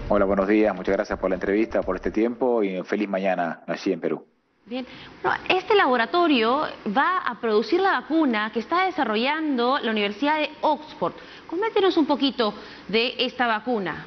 Hola, buenos días. Muchas gracias por la entrevista, por este tiempo y feliz mañana allí en Perú. Bien, bueno, este laboratorio va a producir la vacuna que está desarrollando la Universidad de Oxford. Coméntenos un poquito de esta vacuna.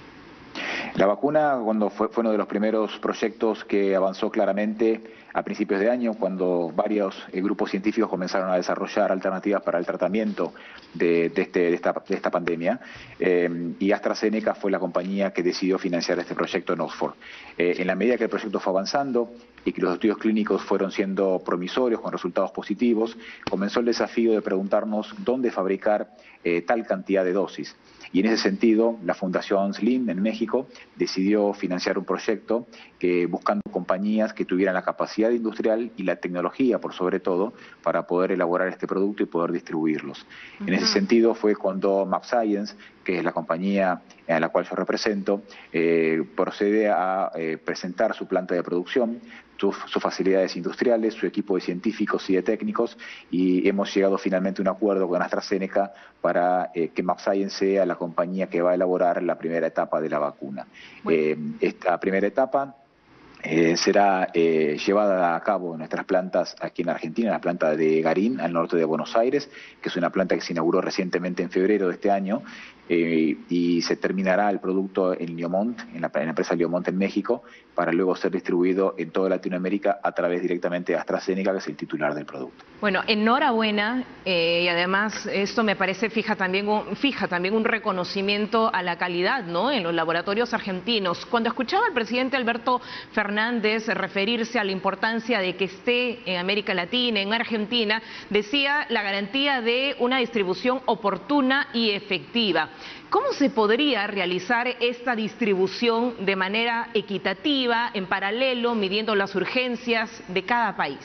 La vacuna cuando fue uno de los primeros proyectos que avanzó claramente a principios de año, cuando varios grupos científicos comenzaron a desarrollar alternativas para el tratamiento de esta pandemia, y AstraZeneca fue la compañía que decidió financiar este proyecto en Oxford. En la medida que el proyecto fue avanzando y que los estudios clínicos fueron siendo promisorios con resultados positivos, comenzó el desafío de preguntarnos dónde fabricar tal cantidad de dosis. Y en ese sentido, la Fundación SLIM en México decidió financiar un proyecto que buscando compañías que tuvieran la capacidad industrial y la tecnología, por sobre todo, para poder elaborar este producto y poder distribuirlos. En ese sentido fue cuando mAbxience, que es la compañía a la cual yo represento, procede a presentar su planta de producción, sus facilidades industriales, su equipo de científicos y de técnicos, y hemos llegado finalmente a un acuerdo con AstraZeneca para que mAbxience sea la compañía que va a elaborar la primera etapa de la vacuna. Bueno, Esta primera etapa será llevada a cabo en nuestras plantas aquí en Argentina, en la planta de Garín, al norte de Buenos Aires, que es una planta que se inauguró recientemente en febrero de este año, y se terminará el producto en Liomont, en la empresa Liomont en México, para luego ser distribuido en toda Latinoamérica a través directamente de AstraZeneca, que es el titular del producto. Bueno, enhorabuena, y además esto me parece fija también un reconocimiento a la calidad, ¿no?, en los laboratorios argentinos. Cuando escuchaba al presidente Alberto Fernández referirse a la importancia de que esté en América Latina, en Argentina, decía la garantía de una distribución oportuna y efectiva. ¿Cómo se podría realizar esta distribución de manera equitativa, en paralelo, midiendo las urgencias de cada país?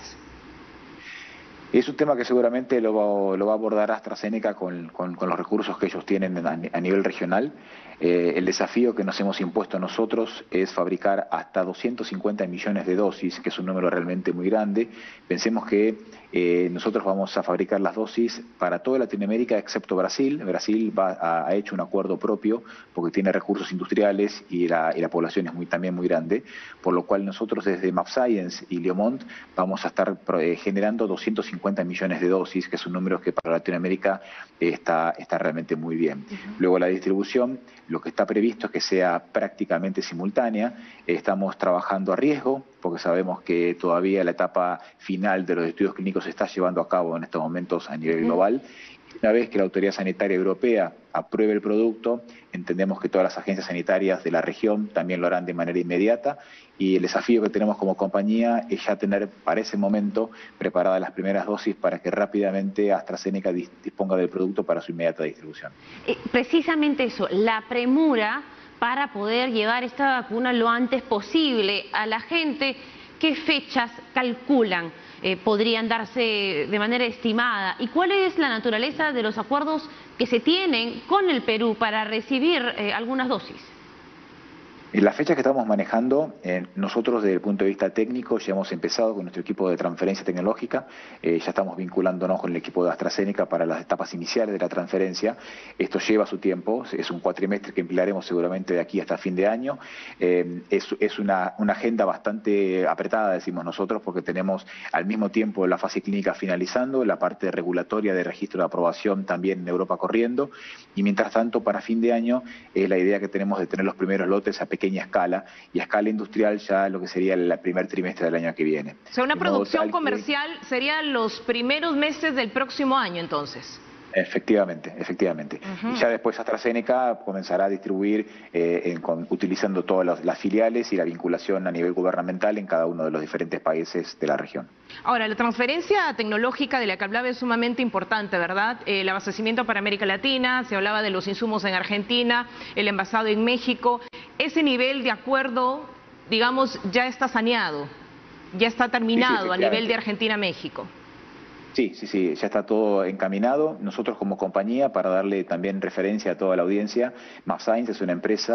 Es un tema que seguramente lo va a abordar AstraZeneca con los recursos que ellos tienen a nivel regional. El desafío que nos hemos impuesto nosotros es fabricar hasta 250 millones de dosis, que es un número realmente muy grande. Pensemos que nosotros vamos a fabricar las dosis para toda Latinoamérica excepto Brasil. Brasil ha hecho un acuerdo propio porque tiene recursos industriales y la población es también muy grande, por lo cual nosotros desde mAbxience y Liomont vamos a estar generando 250 millones de dosis, que es un número que para Latinoamérica está realmente muy bien. Luego la distribución, lo que está previsto es que sea prácticamente simultánea. Estamos trabajando a riesgo, porque sabemos que todavía la etapa final de los estudios clínicos se está llevando a cabo en estos momentos a nivel global. Una vez que la Autoridad Sanitaria Europea apruebe el producto, entendemos que todas las agencias sanitarias de la región también lo harán de manera inmediata, y el desafío que tenemos como compañía es ya tener para ese momento preparadas las primeras dosis para que rápidamente AstraZeneca disponga del producto para su inmediata distribución. Precisamente eso, la premura para poder llevar esta vacuna lo antes posible a la gente. ¿Qué fechas calculan podrían darse de manera estimada? ¿Y cuál es la naturaleza de los acuerdos que se tienen con el Perú para recibir algunas dosis? En la fecha que estamos manejando, nosotros desde el punto de vista técnico ya hemos empezado con nuestro equipo de transferencia tecnológica, ya estamos vinculándonos con el equipo de AstraZeneca para las etapas iniciales de la transferencia. Esto lleva su tiempo, es un cuatrimestre que emplearemos seguramente de aquí hasta fin de año. Es una agenda bastante apretada, decimos nosotros, porque tenemos al mismo tiempo la fase clínica finalizando, la parte regulatoria de registro de aprobación también en Europa corriendo, y mientras tanto para fin de año es la idea que tenemos de tener los primeros lotes a pequeña escala, y a escala industrial ya lo que sería el primer trimestre del año que viene. O sea, una producción comercial sería los primeros meses del próximo año, entonces. Efectivamente. Y ya después AstraZeneca comenzará a distribuir utilizando todas las filiales y la vinculación a nivel gubernamental en cada uno de los diferentes países de la región. Ahora, la transferencia tecnológica de la que hablaba es sumamente importante, ¿verdad? El abastecimiento para América Latina, se hablaba de los insumos en Argentina, el envasado en México. Ese nivel de acuerdo, digamos, ya está saneado, ya está terminado a nivel de Argentina-México. Sí, ya está todo encaminado. Nosotros como compañía, para darle también referencia a toda la audiencia, mAbxience es una empresa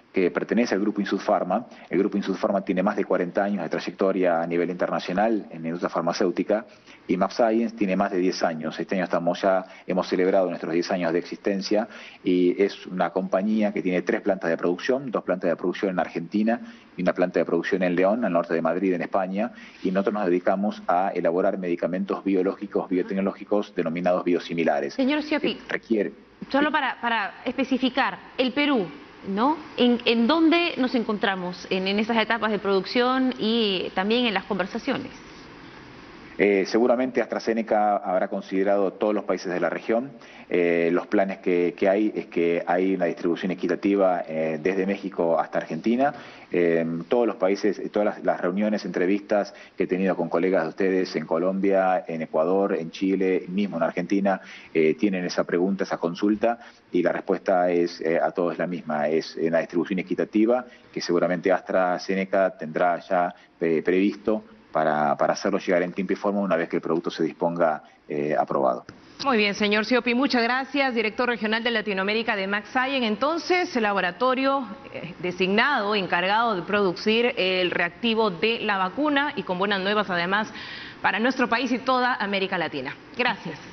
que pertenece al Grupo Insud Pharma. El Grupo Insud Pharma tiene más de 40 años de trayectoria a nivel internacional en la industria farmacéutica y mAbxience tiene más de 10 años. Este año hemos celebrado nuestros 10 años de existencia y es una compañía que tiene 3 plantas de producción, 2 plantas de producción en Argentina y una planta de producción en León, al norte de Madrid, en España, y nosotros nos dedicamos a elaborar medicamentos biológicos, biotecnológicos denominados biosimilares. Señor Schioppi, requiere... solo para especificar, el Perú, ¿no? ¿En dónde nos encontramos en esas etapas de producción y también en las conversaciones? Seguramente AstraZeneca habrá considerado todos los países de la región. Los planes que hay es que hay una distribución equitativa desde México hasta Argentina. Todos los países, todas las reuniones, entrevistas que he tenido con colegas de ustedes en Colombia, en Ecuador, en Chile, mismo en Argentina, tienen esa pregunta, esa consulta, y la respuesta a todos es la misma, es una distribución equitativa que seguramente AstraZeneca tendrá ya previsto para hacerlo llegar en tiempo y forma una vez que el producto se disponga aprobado. Muy bien, señor Schioppi, muchas gracias, director regional de Latinoamérica de mAbxience. Entonces, el laboratorio designado, encargado de producir el reactivo de la vacuna y con buenas nuevas además para nuestro país y toda América Latina. Gracias.